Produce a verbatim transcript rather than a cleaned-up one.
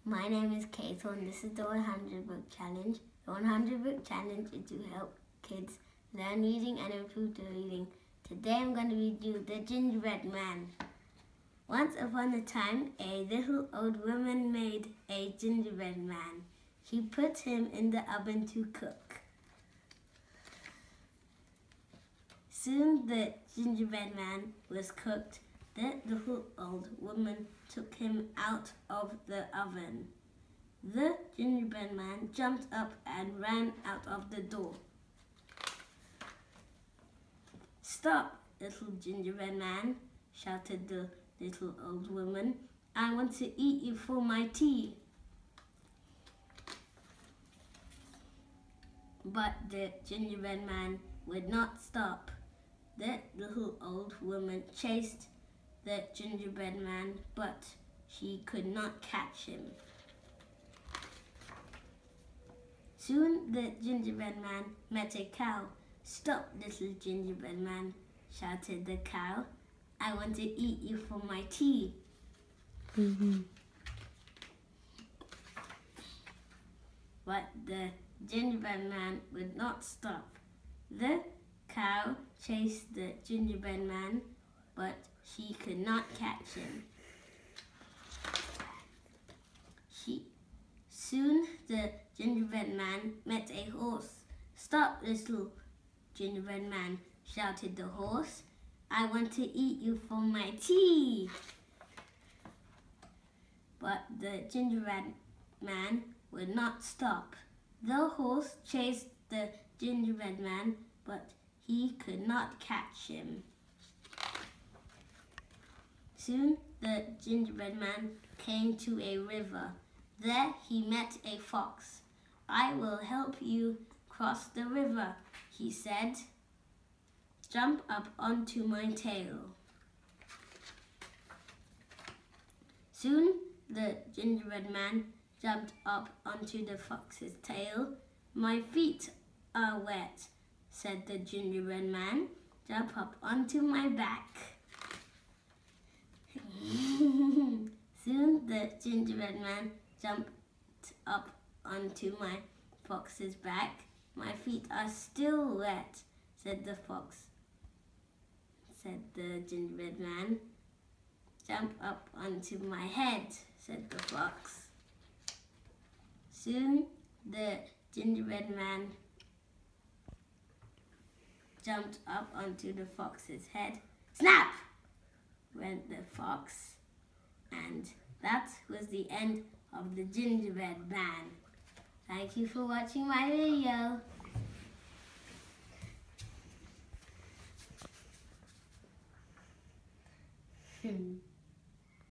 My name is Kato and this is the one hundred book challenge. The one hundred book challenge is to help kids learn reading and improve their reading. Today I'm going to read you The Gingerbread Man. Once upon a time, a little old woman made a gingerbread man. She put him in the oven to cook. Soon the gingerbread man was cooked. The little old woman took him out of the oven. The gingerbread man jumped up and ran out of the door. "Stop, little gingerbread man," shouted the little old woman. "I want to eat you for my tea." But the gingerbread man would not stop. The little old woman chased the gingerbread man, but she could not catch him. Soon the gingerbread man met a cow. "Stop, little gingerbread man," shouted the cow. "I want to eat you for my tea." Mm-hmm. But the gingerbread man would not stop. The cow chased the gingerbread man, but she could not catch him. She, soon the gingerbread man met a horse. "Stop, little gingerbread man," shouted the horse. "I want to eat you for my tea." But the gingerbread man would not stop. The horse chased the gingerbread man, but he could not catch him. Soon the gingerbread man came to a river. There he met a fox. "I will help you cross the river," he said. "Jump up onto my tail." Soon the gingerbread man jumped up onto the fox's tail. "My feet are wet," said the gingerbread man. "Jump up onto my back." Soon the gingerbread man jumped up onto my fox's back. "My feet are still wet," said the fox. Said the gingerbread man. "Jump up onto my head," said the fox. Soon the gingerbread man jumped up onto the fox's head. Snap! Went the fox. And that was the end of The Gingerbread Man. Thank you for watching my video. Hmm.